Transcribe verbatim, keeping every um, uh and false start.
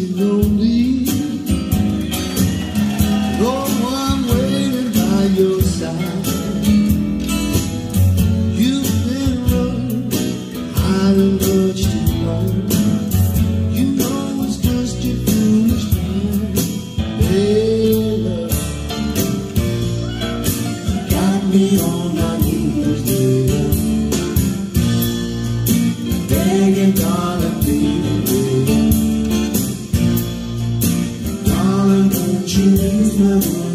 me lonely. No one waiting by your side. You've been running, hiding much too long. You know it's just your foolish mind. Hey, love, got me on my knees, dear, begging, darling, please, darling, won't you ease my mind?